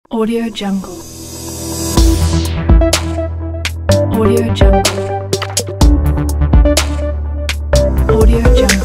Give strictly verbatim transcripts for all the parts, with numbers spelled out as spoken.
Audio Jungle. Audio Jungle. Audio Jungle.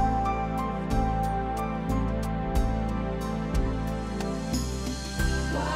Why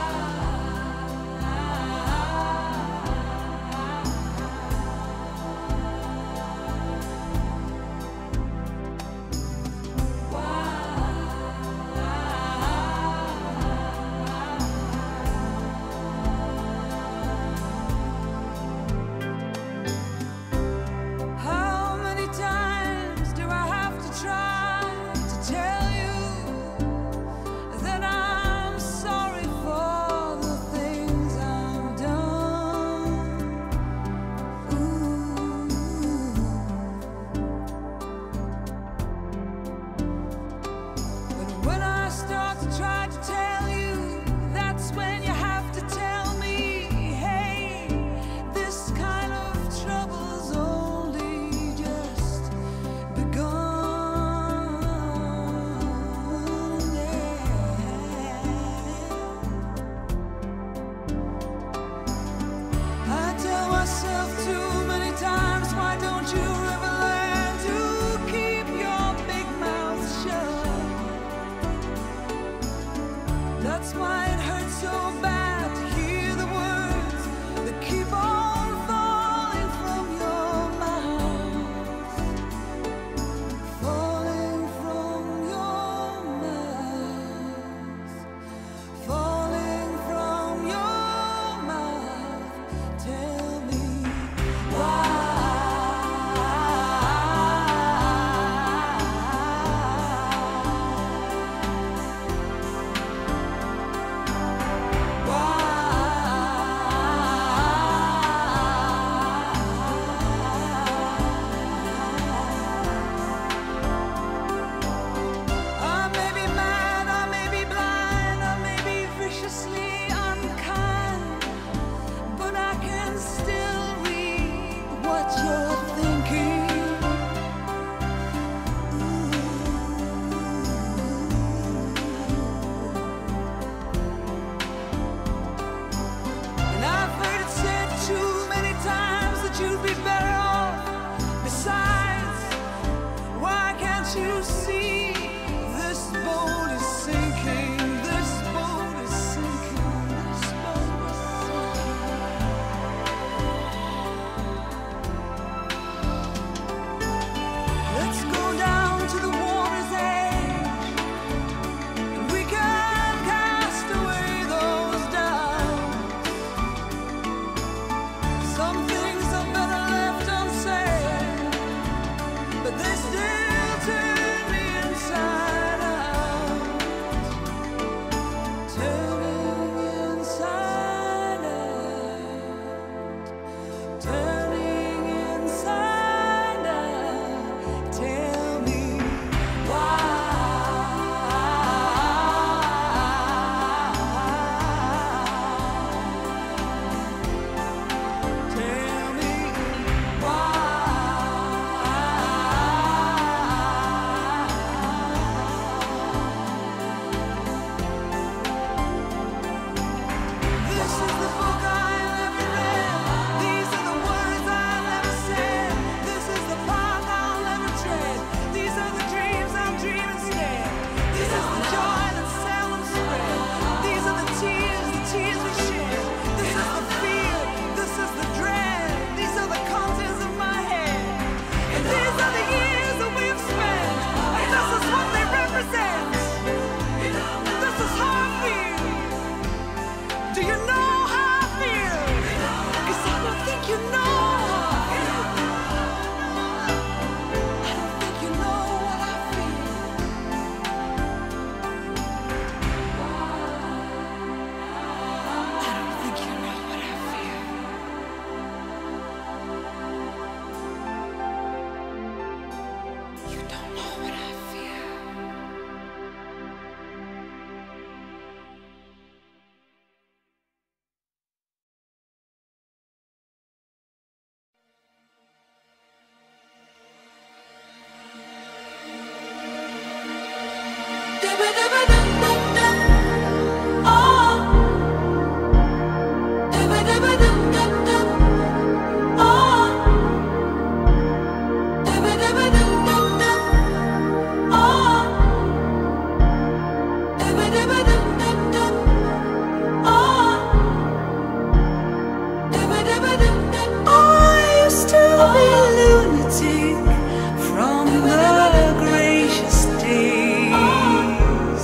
melting from the gracious days.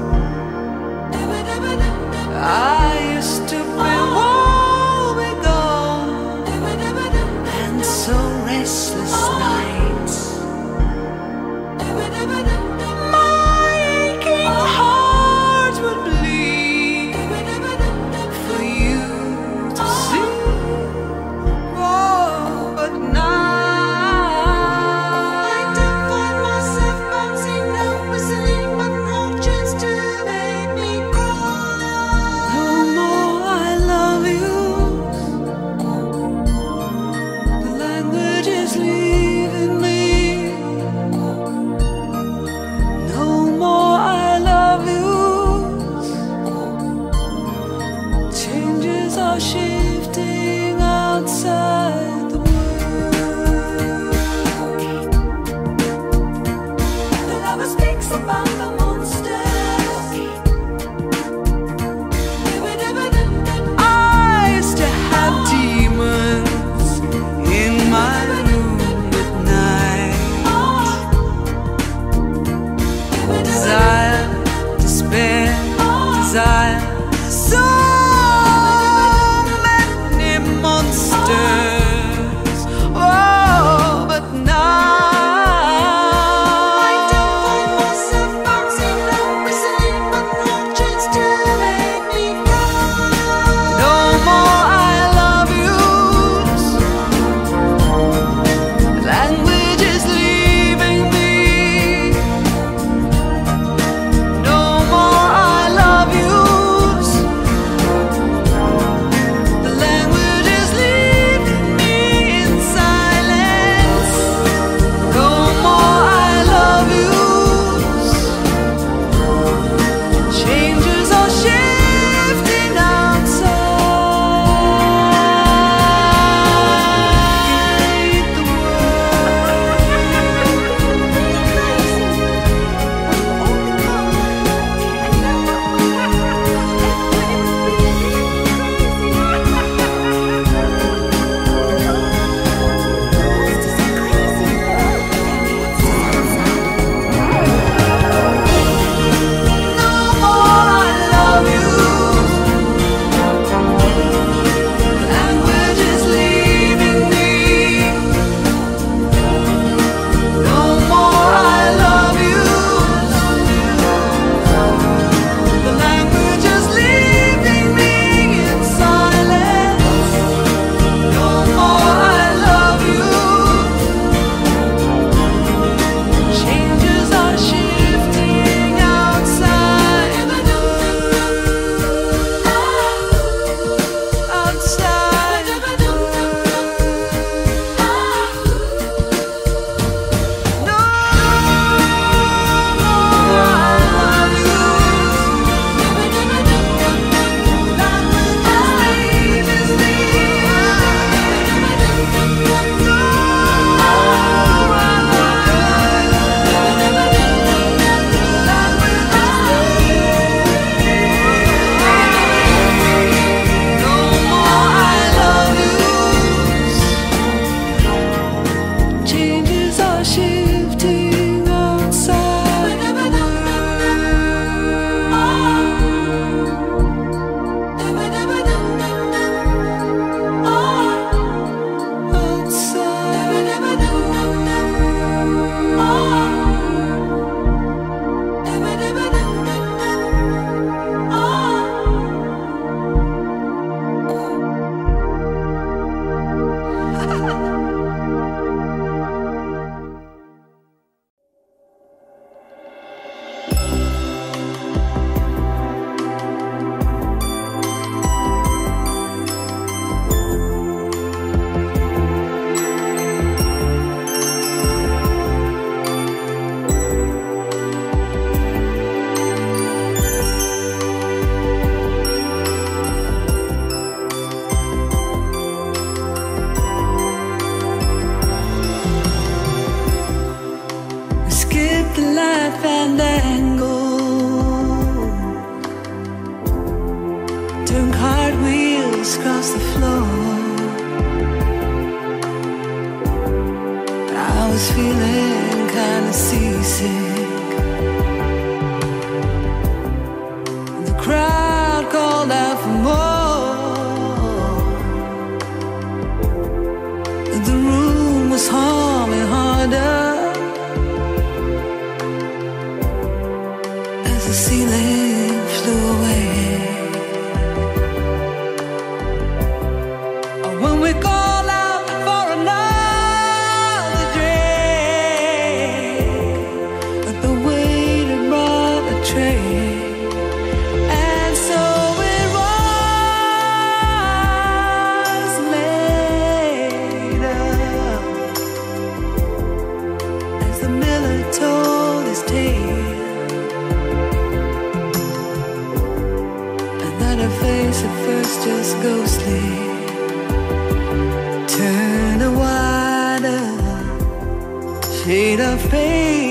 I used to be woe gone and so restless nights. My aching heart would bleed for you to see. Oh, but now I don't find myself bouncing, no whistling, but no chance to make me cry. No more I love you. The language is leaving me. No more I love you. Changes are shifting outside the world. The lover speaks about the monsters. I used to have demons in my room at night. Desire, despair, desire. So many monsters. Oh, but now I don't find myself bouncing, no whistling, but no chance to make me cry. No more I love yous. Language is leaving me. No more I love yous. The language is leaving me in silence. No more I love yous. Changes are shifting outside the changes are shifting outside the across the floor. was feeling kinda seasick. The crowd called out for more. The room was humming harder as the ceiling flew away. When we call out for another drink, but the waiter brought a tray, and so it was later as the miller told his tale, and that her face at first just ghostly turn a wider shade of pale.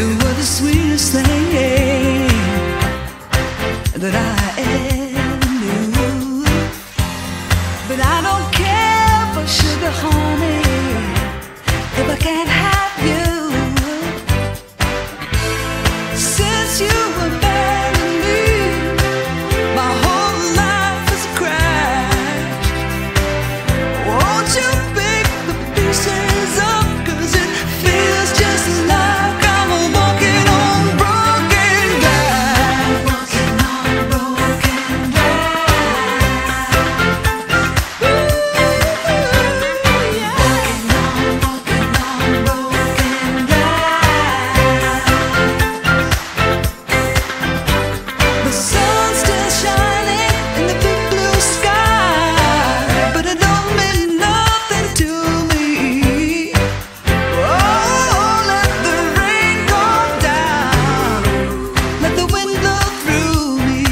You were the sweetest thing that I ever knew. But I don't care for sugar, honey, if I can't have you. Since you abandoned me, my whole life is a crash. Won't you pick the pieces up, 'cause it feels just like I'm walking on broken glass. Walking on broken glass. Ooh, yeah. Walking on, walking on broken glass. The sun's still shining in the big blue sky, but it don't mean nothing to me. Oh, let the rain go down, let the wind blow through me.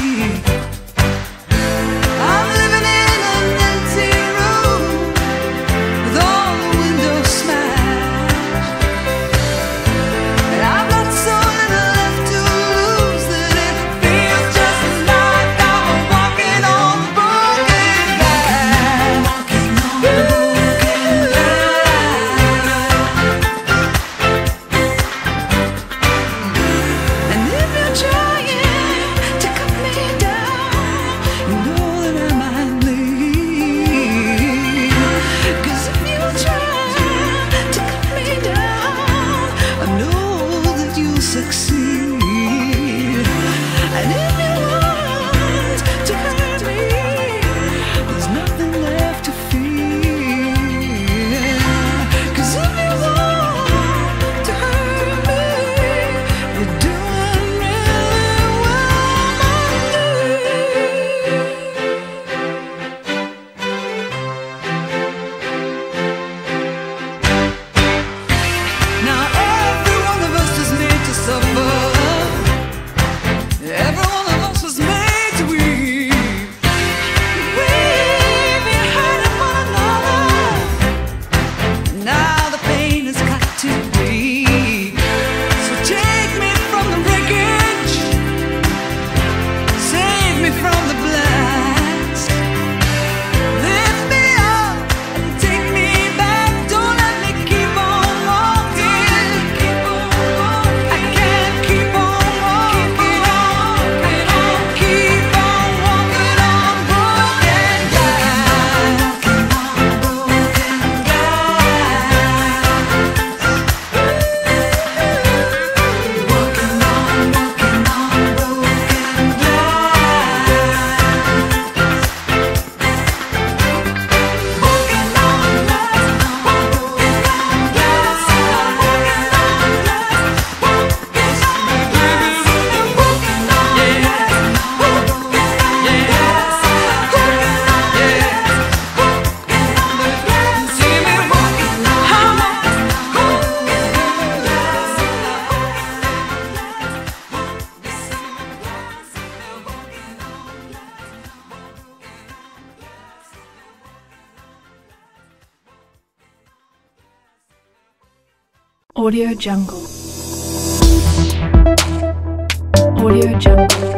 I'm living in an empty room with all the windows smashed, and I've got so little left to lose that it feels just like I'm walking on broken glass. Walking on broken glass. And if you're trying to cut me down, you know that I might bleed. 'Cause if you try to cut me down, I know that you'll succeed. And if you want to hurt me, there's nothing left to fear. 'Cause if you want to hurt me, you're doing really well, my dear. Now every one of us is made to suffer. Every one of us was made to weep. We've been hurting one another. Now the pain has got too deep. So take me from the wreckage, save me from the blast. Lift me up and take me back. Don't let me keep on walking. Keep on walking. I can't keep on walking on. Keep on walking on broken glass. Walking on broken glass. Walking on, walking on broken glass. Walking on glass, walking on glass, walking on glass, walking on glass, walking on glass, walking on glass, walking on glass. See me walking on glass, walking on glass, Audio Jungle. Audio Jungle.